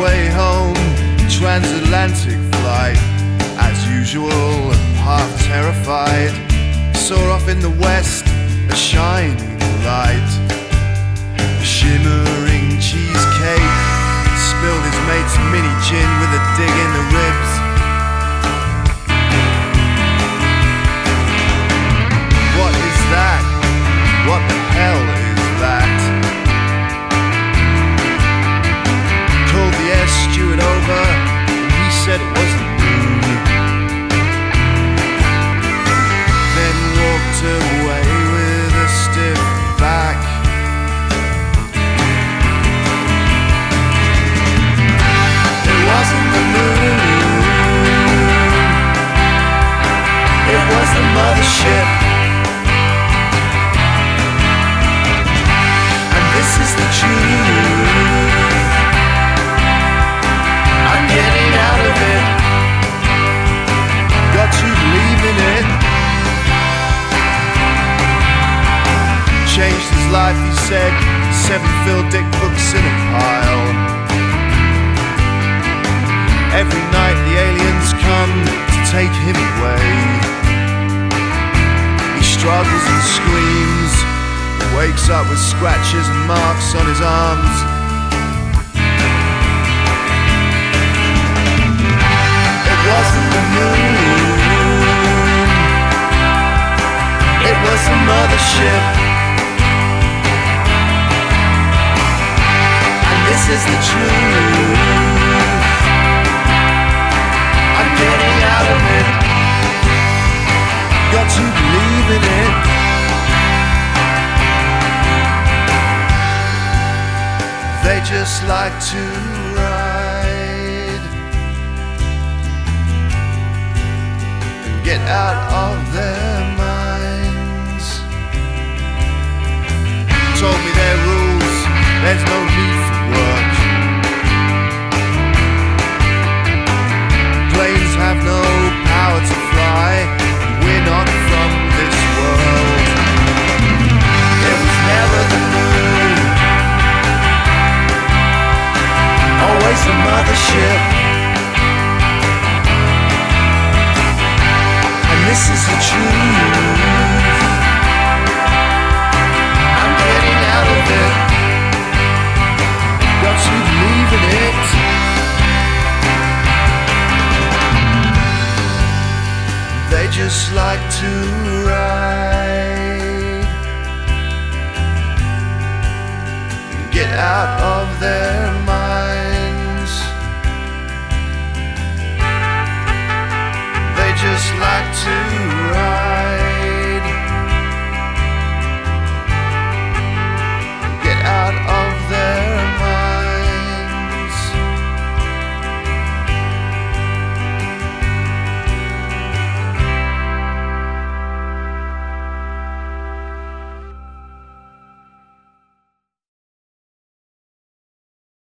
way home, transatlantic flight. As usual, half terrified, saw off in the west a shining light. A shimmering cheesecake spilled his mate's mini gin with a dig in the ribs. What is that? What the hell is that? Called the air steward over, and he said it was the moon. Then walked away with a stiff back. It wasn't the moon, it was the mothership. And this is the truth, I'm getting out of it. Got to believe in it. Changed his life, he said. 7 filled dick books in a pile. Every night the aliens come to take him away. He struggles and screams, wakes up with scratches and marks on his arms. It wasn't the moon, it was the mothership. And this is the truth, I'm getting out of it. Got to believe in it. They just like to ride and get out of their minds. Told me their rules, there's no need for work. Planes have no power to fly, we're not from this world. It was never the moon, always the mothership. And this is the truth, I'm getting out of it. Got to believe in it. They just like to ride and get out of their